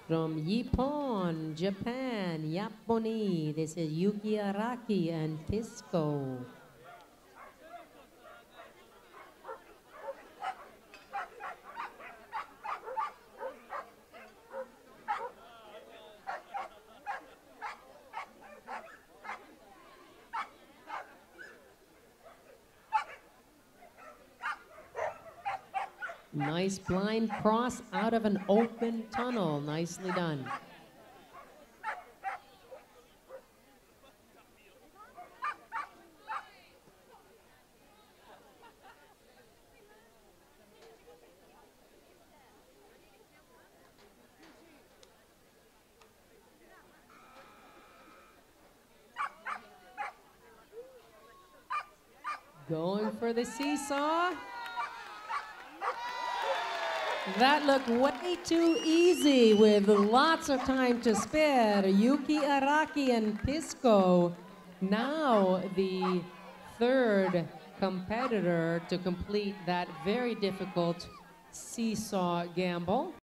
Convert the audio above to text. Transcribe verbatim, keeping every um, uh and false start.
From Nippon, Japan, Yaponi, this is Yuki Araki and Pisco. Nice blind cross out of an open tunnel. Nicely done. Going for the seesaw. That looked way too easy with lots of time to spare. Yuki Araki and Pisco, now the third competitor to complete that very difficult seesaw gamble.